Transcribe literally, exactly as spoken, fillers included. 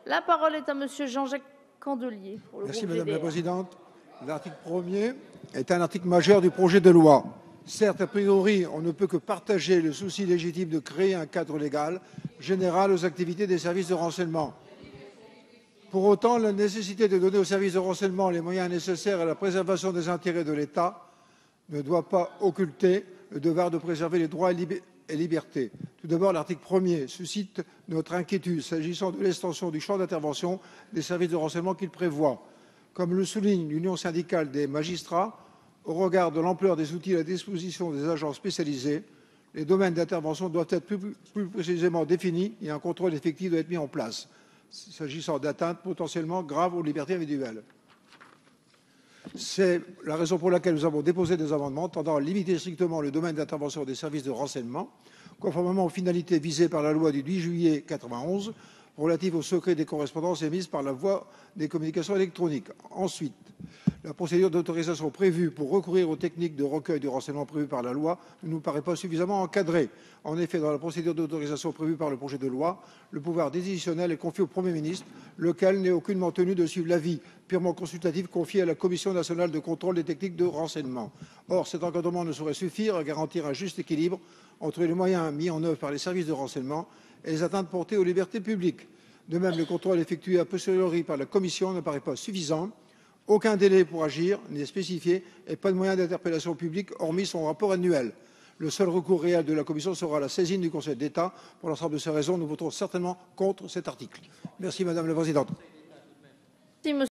La parole est à Monsieur Jean-Jacques Candelier. Pour le Merci groupe Madame G D R. la Présidente. L'article premier est un article majeur du projet de loi. Certes, a priori, on ne peut que partager le souci légitime de créer un cadre légal général aux activités des services de renseignement. Pour autant, la nécessité de donner aux services de renseignement les moyens nécessaires à la préservation des intérêts de l'État ne doit pas occulter le devoir de préserver les droits et libertés. Tout d'abord, l'article premier suscite notre inquiétude s'agissant de l'extension du champ d'intervention des services de renseignement qu'il prévoit. Comme le souligne l'Union syndicale des magistrats, au regard de l'ampleur des outils à la disposition des agents spécialisés, les domaines d'intervention doivent être plus, plus précisément définis et un contrôle effectif doit être mis en place, s'agissant d'atteintes potentiellement graves aux libertés individuelles. C'est la raison pour laquelle nous avons déposé des amendements tendant à limiter strictement le domaine d'intervention des services de renseignement, conformément aux finalités visées par la loi du huit juillet mille neuf cent quatre-vingt-onze relative au secret des correspondances émises par la voie des communications électroniques. Ensuite, la procédure d'autorisation prévue pour recourir aux techniques de recueil du renseignement prévues par la loi ne nous paraît pas suffisamment encadrée. En effet, dans la procédure d'autorisation prévue par le projet de loi, le pouvoir décisionnel est confié au Premier ministre, lequel n'est aucunement tenu de suivre l'avis purement consultatif confié à la Commission nationale de contrôle des techniques de renseignement. Or, cet encadrement ne saurait suffire à garantir un juste équilibre entre les moyens mis en œuvre par les services de renseignement et les atteintes portées aux libertés publiques. De même, le contrôle effectué a posteriori par la Commission ne paraît pas suffisant. Aucun délai pour agir n'est spécifié et pas de moyen d'interpellation publique hormis son rapport annuel. Le seul recours réel de la Commission sera la saisine du Conseil d'État. Pour l'ensemble de ces raisons, nous voterons certainement contre cet article. Merci Madame la Présidente.